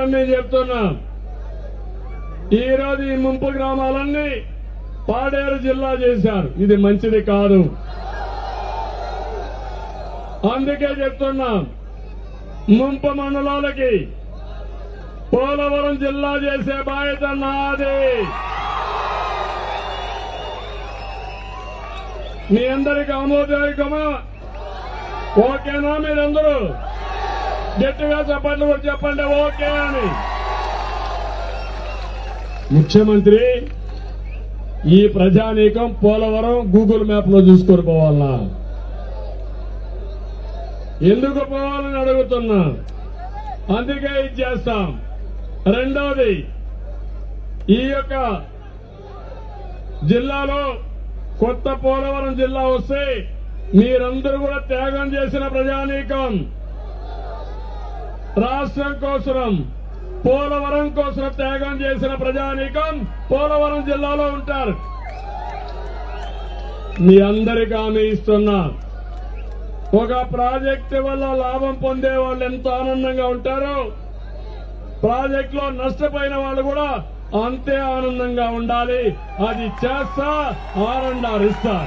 గ్రామాలన్నీ చెప్తున్నా, ఈ రోజు ఈ ముంపు గ్రామాలన్నీ పాడేరు జిల్లా చేశారు. ఇది మంచిది కాదు. అందుకే చెప్తున్నా, ముంపు మండలాలకి పోలవరం జిల్లా చేసే బాధ్యత నాది. మీ అందరికి ఆమోదయోగ్యమా? ఓకేనా? మీరందరూ గట్టిగా చెప్పండి, కూడా చెప్పండి ఓకే అని. ముఖ్యమంత్రి ఈ ప్రజానీకం పోలవరం గూగుల్ మ్యాప్ లో చూసుకొని పోవాలనా? ఎందుకు పోవాలని అడుగుతున్నా. అందుకే ఇది చేస్తాం. రెండోది, ఈ యొక్క జిల్లాలో కొత్త పోలవరం జిల్లా వస్తే మీరందరూ కూడా త్యాగం చేసిన ప్రజానీకం, రాష్ట్రం కోసం పోలవరం కోసం త్యాగం చేసిన ప్రజానీకం పోలవరం జిల్లాలో ఉంటారు. మీ అందరికీ హామీ ఇస్తున్నా, ఒక ప్రాజెక్టు వల్ల లాభం పొందే వాళ్ళు ఎంత ఆనందంగా ఉంటారో, ప్రాజెక్టులో నష్టపోయిన వాళ్ళు కూడా అంతే ఆనందంగా ఉండాలి. అది చేస్తా, ఆర్&ఆర్ ఇస్తా.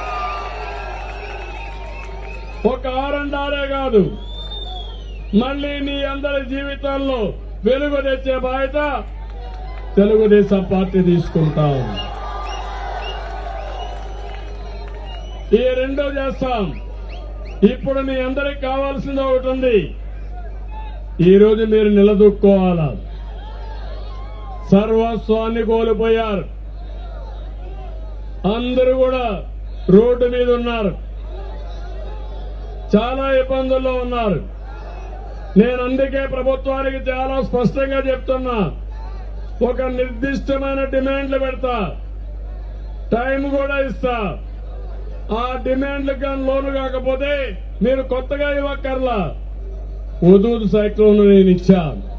ఒక ఆర్&ఆరే కాదు, మళ్లీ మీ అందరి జీవితాల్లో వెలుగు తెచ్చే బాధ్యత తెలుగుదేశం పార్టీ తీసుకుంటాం. ఈ రెండో చేస్తాం. ఇప్పుడు మీ అందరికి కావాల్సింది ఒకటి ఉంది. ఈ రోజు మీరు నిలదొక్కోవాలా. సర్వస్వాన్ని కోల్పోయారు. అందరూ కూడా రోడ్డు మీద ఉన్నారు, చాలా ఇబ్బందుల్లో ఉన్నారు. నేను అందుకే ప్రభుత్వానికి చాలా స్పష్టంగా చెప్తున్నా, ఒక నిర్దిష్టమైన డిమాండ్లు పెడతా, టైం కూడా ఇస్తా. ఆ డిమాండ్లకు కానీ లోను కాకపోతే మీరు కొత్తగా ఇవ్వక్కర్లా. హుదూద్ సైక్లోన్ నేను ఇచ్చా,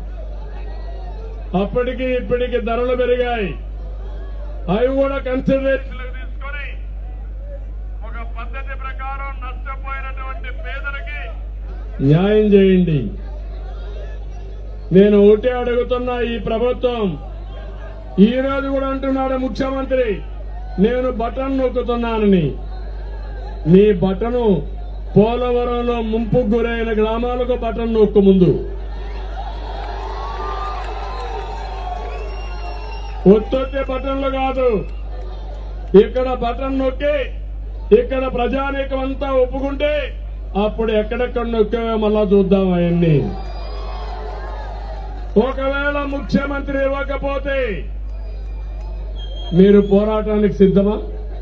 అప్పటికి ఇప్పటికి ధరలు పెరిగాయి. అవి కూడా కన్సిడరేషన్ తీసుకొని ఒక పద్ధతి ప్రకారం నష్టపోయినటువంటి పేదలకి న్యాయం చేయండి. నేను ఒకటే అడుగుతున్నా, ఈ ప్రభుత్వం ఈ రోజు కూడా అంటున్నాడు ముఖ్యమంత్రి, నేను బటన్ నొక్కుతున్నానని. మీ బటను పోలవరంలో ముంపుకు గురైన గ్రామాలకు బటన్ నొక్కు. ముందు ఒత్తొత్తే బటన్లు కాదు, ఇక్కడ బటన్ నొక్కి ఇక్కడ ప్రజానీకం అంతా ఒప్పుకుంటే అప్పుడు ఎక్కడెక్కడ నొక్కావో మళ్ళా చూద్దాం. అవన్నీ ఒకవేళ ముఖ్యమంత్రి ఇవ్వకపోతే మీరు పోరాటానికి సిద్ధమా?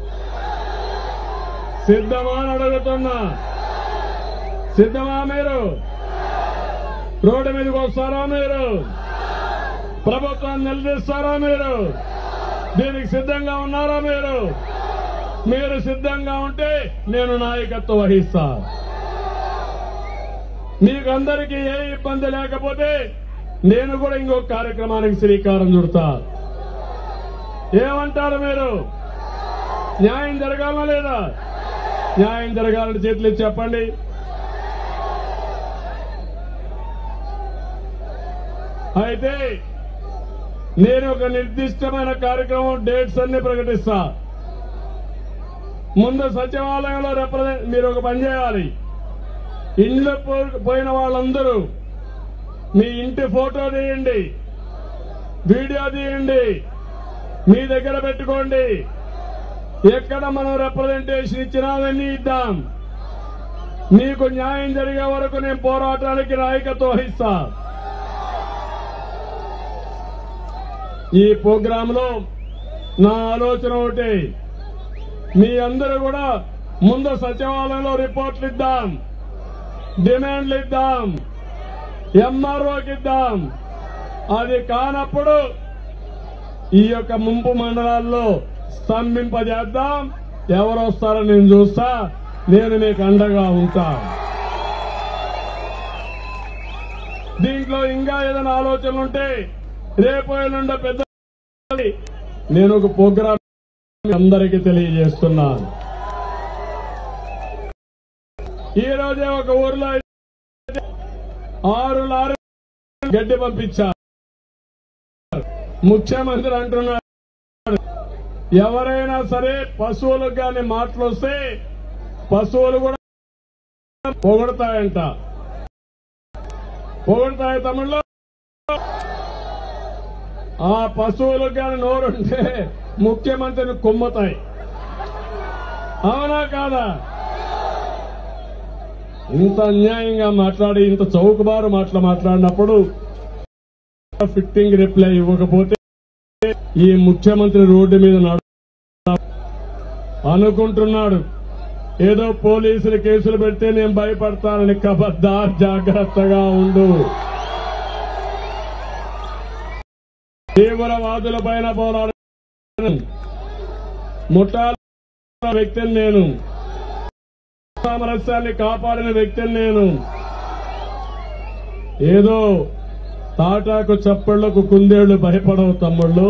సిద్ధమా అని అడుగుతున్నా. సిద్ధమా? మీరు రోడ్డు మీదకి వస్తారా? మీరు ప్రభుత్వాన్ని నిలదీస్తారా? మీరు దీనికి సిద్ధంగా ఉన్నారా? మీరు సిద్ధంగా ఉంటే నేను నాయకత్వం వహిస్తా. మీకందరికీ ఏ ఇబ్బంది లేకపోతే నేను కూడా ఇంకొక కార్యక్రమానికి శ్రీకారం చుడతా. ఏమంటారు మీరు? న్యాయం జరగాలా లేదా? న్యాయం జరగాలని చేతులు ఇచ్చి చెప్పండి. అయితే నేను ఒక నిర్దిష్టమైన కార్యక్రమం డేట్స్ అన్ని ప్రకటిస్తా. ముందు సచివాలయంలో మీరు ఒక పని చేయాలి. ఇండ్లు పోయిన వాళ్ళందరూ మీ ఇంటి ఫోటో తీయండి, వీడియో తీయండి, మీ దగ్గర పెట్టుకోండి. ఎక్కడ మనం రిప్రజెంటేషన్ ఇచ్చినా అవన్నీ ఇద్దాం. మీకు న్యాయం జరిగే వరకు నేను పోరాటానికి నాయకత్వం వహిస్తా. ఈ ప్రోగ్రాంలో నా ఆలోచన ఒకటి, మీ అందరూ కూడా ముందు సచివాలయంలో రిపోర్ట్లు ఇద్దాం, డిమాండ్లు ఇద్దాం, ఎంఆర్ఓకి ఇద్దాం. అది కానప్పుడు ఈ యొక్క ముంపు మండలాల్లో స్తంభింపజేద్దాం. ఎవరు వస్తారో నేను చూస్తా. నేను మీకు అండగా ఉంటా. దీంట్లో ఇంకా ఏదైనా ఆలోచనలు ఉంటే రేపు ఎల్లుండి పెద్ద నేను ఒక ప్రోగ్రాం అందరికీ తెలియజేస్తున్నాను. ఈ రోజే ఒక ఊర్లో 6 లారీలు గడ్డి పంపించారు. ముఖ్యమంత్రి అంటున్నాడు, ఎవరైనా సరే పశువులకు కానీ మాటలు వస్తే పశువులు కూడా పొగడతాయంట. పొగడతాయి తమిళ్లో. ఆ పశువులకు కానీ నోరుంటే ముఖ్యమంత్రిని కుమ్మతాయి. అవునా కాదా? ఇంత అన్యాయంగా మాట్లాడి, ఇంత చౌకబారు మాట్లాడినప్పుడు ఫిట్టింగ్ రిప్లై ఇవ్వకపోతే ఈ ముఖ్యమంత్రి రోడ్డు మీద అనుకుంటున్నాడు ఏదో పోలీసులు కేసులు పెడితే నేను భయపడతానని. ఖబర్దార్, జాగ్రత్తగా ఉండు. తీవ్రవాదుల పైన పోరాడే ముఠాల వ్యక్తిని నేను, సామరస్యాన్ని కాపాడిన వ్యక్తిని నేను. ఏదో తాటాకు చప్పళ్లకు కుందేళ్లు భయపడవు తమ్ముళ్ళు.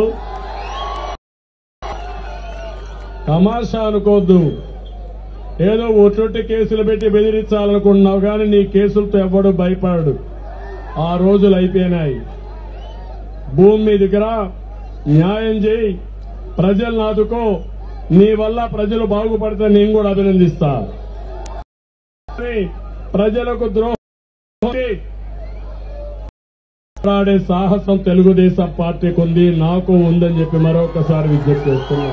తమాషా అనుకోద్దు. ఏదో ఒట్టొట్టి కేసులు పెట్టి బెదిరించాలనుకుంటున్నావు కానీ నీ కేసులతో ఎవడు భయపడడు. ఆ రోజులు అయిపోయినాయి. భూమి మీదికి రా, న్యాయం చేయి, ప్రజలను ఆదుకో. నీ వల్ల ప్రజలు బాగుపడితే నేను కూడా అభినందిస్తా. ప్రజలకు ద్రోహం పోరాడే సాహసం తెలుగుదేశం పార్టీకి ఉంది, నాకు ఉందని చెప్పి మరొకసారి విజ్ఞప్తి చేస్తున్నా.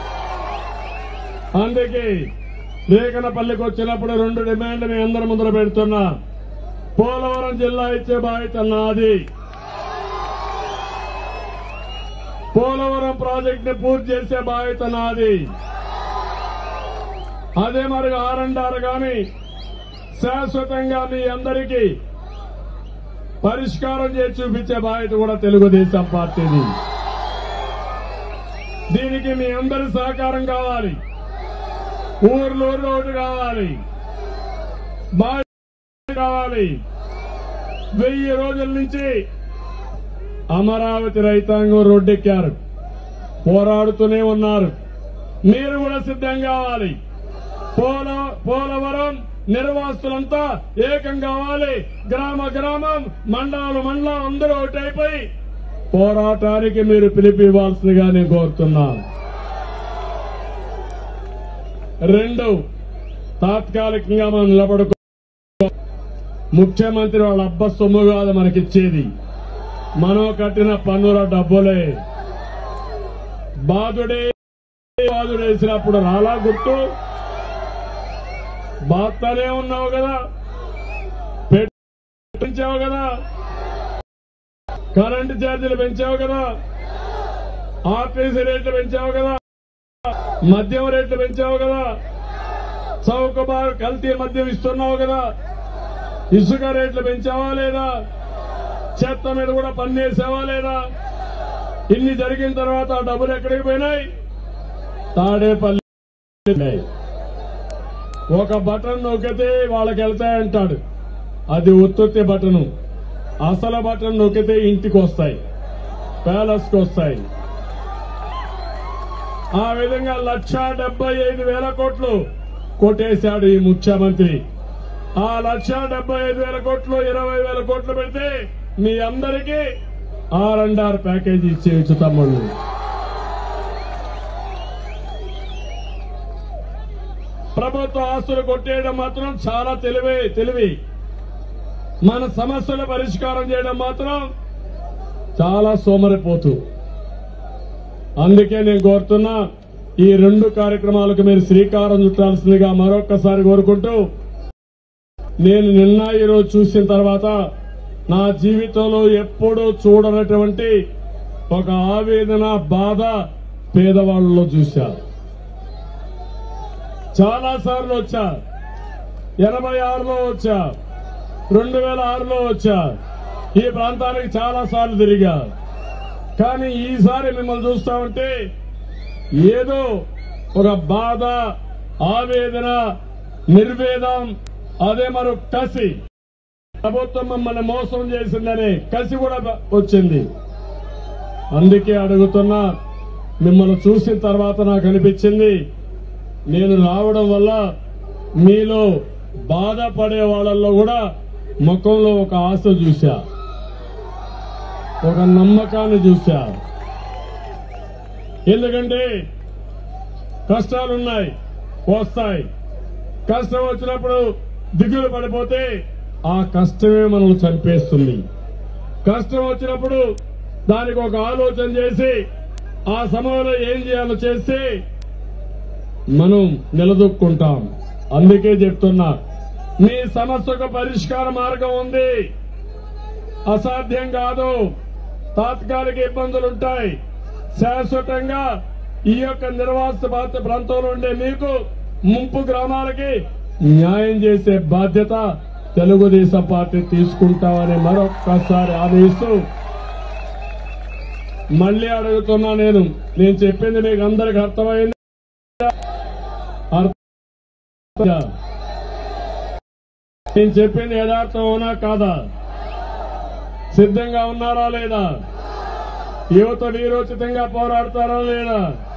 అందుకే రేకనపల్లికి వచ్చినప్పుడు 2 డిమాండ్లు మీ అందరి ముందర పెడుతున్నా. పోలవరం జిల్లా ఇచ్చే బాధ్యత నాది. పోలవరం ప్రాజెక్ట్ ని పూర్తి చేసే బాధ్యత నాది. అదే మరి ఆర్&ఆర్ గాని శాశ్వతంగా మీ అందరికీ పరిష్కారం చేసి చూపించే బాధ్యత కూడా తెలుగుదేశం పార్టీది. దీనికి మీ అందరి సహకారం కావాలి. ఊర్లో రోడ్డు కావాలి, బాధ్యత కావాలి. 1000 రోజుల నుంచి అమరావతి రైతాంగం రోడ్డెక్కారు, పోరాడుతూనే ఉన్నారు. మీరు కూడా సిద్ధం కావాలి. పోలవరం నిర్వాసితులంతా ఏకం కావాలి. గ్రామ గ్రామం, మండలం అందరూ ఒకటైపోయి పోరాటానికి మీరు పిలుపు ఇవ్వాల్సిందిగా నేను కోరుతున్నాను. 2, తాత్కాలికంగా మనం నిలబడుకో. ముఖ్యమంత్రి వాళ్ళ అబ్బ సొమ్ము కాదు మనకిచ్చేది, మనం కట్టిన పన్నుల డబ్బులే. బాధుడేసినప్పుడు రాలా గుర్తు? బాత్తనే ఉన్నావు కదా, పెంచావు కదా, కరెంటు ఛార్జీలు పెంచావు కదా, ఆర్టీసీ రేట్లు పెంచావు కదా, మద్యం రేట్లు పెంచావు కదా, చౌకబారు కల్తీ మద్యం ఇస్తున్నావు కదా, ఇసుక రేట్లు పెంచావా లేదా, చెత్త మీద కూడా పన్నేసావా లేదా? ఇన్ని జరిగిన తర్వాత ఆ డబ్బులు ఎక్కడికి పోయినాయి? తాడేపల్లి. ఒక బటన్ నొక్కితే వాళ్ళకి వెళ్తాయంటాడు, అది ఉత్పత్తి బటను. అసలు బటన్ నొక్కితే ఇంటికి వస్తాయి, ప్యాలెస్కి వస్తాయి. ఆ విధంగా 1,75,000 కోట్లు కొట్టేశాడు ఈ ముఖ్యమంత్రి. ఆ 1,75,000 కోట్లు 20,000 కోట్లు పెడితే మీ అందరికీ ఆర్&ఆర్ ప్యాకేజీ ఇచ్చేయచ్చు తమ్ముళ్ళు. ప్రభుత్వ ఆస్తులు కొట్టేయడం మాత్రం చాలా తెలివి. మన సమస్యల పరిష్కారం చేయడం మాత్రం చాలా సోమరిపోతు. అందుకే నేను కోరుతున్నా, ఈ 2 కార్యక్రమాలకు మీరు శ్రీకారం చుట్టాల్సిందిగా మరొక్కసారి కోరుకుంటూ, నేను నిన్న ఈరోజు చూసిన తర్వాత నా జీవితంలో ఎప్పుడూ చూడనటువంటి ఒక ఆవేదన, బాధ పేదవాళ్లలో చూశా. చాలా సార్లు వచ్చా, 86లో వచ్చా, 2006లో వచ్చా, ఈ ప్రాంతానికి చాలా సార్లు తిరిగా. కానీ ఈసారి మిమ్మల్ని చూస్తా ఉంటే ఏదో ఒక బాధ, ఆవేదన, నిర్వేదం, అదే మరో కసి. ప్రభుత్వం మమ్మల్ని మోసం చేసిందనే కసి కూడా వచ్చింది. అందుకే అడుగుతున్నా, మిమ్మల్ని చూసిన తర్వాత నాకు అనిపించింది, నేను రావడం వల్ల మీలో బాధపడే వాళ్ళల్లో కూడా ముఖంలో ఒక ఆశ చూశా, ఒక నమ్మకాన్ని చూశా. ఎందుకంటే కష్టాలున్నాయి, వస్తాయి. కష్టం వచ్చినప్పుడు దిగులు పడిపోతే ఆ కష్టమే మనల్ని చంపేస్తుంది. కష్టం వచ్చినప్పుడు దానికి ఒక ఆలోచన చేసి ఆ సమయంలో ఏం చేయాలో చేస్తే మనం నిలదొక్కుంటాం. అందుకే చెప్తున్నా, మీ సమస్యకు పరిష్కార మార్గం ఉంది. అసాధ్యం కాదు. తాత్కాలిక ఇబ్బందులుంటాయి. శాశ్వతంగా ఈ యొక్క నిర్వాసిత ప్రాంతంలో ఉండే మీకు ముంపు గ్రామాలకి న్యాయం చేసే బాధ్యత తెలుగుదేశం పార్టీ తీసుకుంటామని మరొక్కసారి ఆదేశిస్తూ మళ్లీ అడుగుతున్నా, నేను చెప్పింది మీకు అందరికి అర్థమైంది? నేను చెప్పింది యథార్థం అవునా కాదా? సిద్ధంగా ఉన్నారా లేదా? యువత వీరోచితంగా పోరాడతారా లేదా?